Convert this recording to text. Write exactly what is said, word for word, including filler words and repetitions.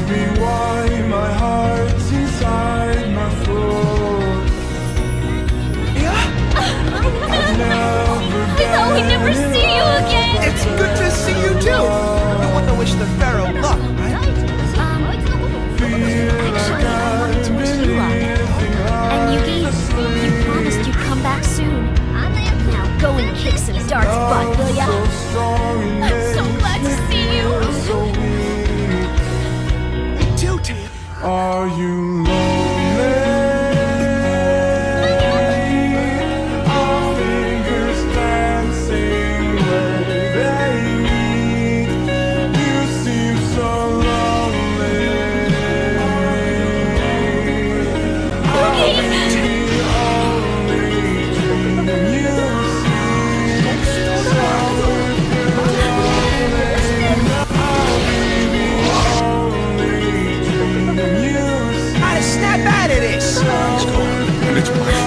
me why my heart's inside my throat. I thought we'd never see you again! It's good to see you too! You want to wish the Pharaoh luck, right? Um, actually, I wanted to wish you luck. And Yugi, you promised you'd come back soon. Now go and kick some darts butt, will ya? I'm so glad to see you! Me too, Tim. Are you lonely? Our fingers dancing where they meet. You seem so lonely. I'll be the only dream you see. So if you're lonely, I'll be the only dream you see. Gotta snap out of this! And it's my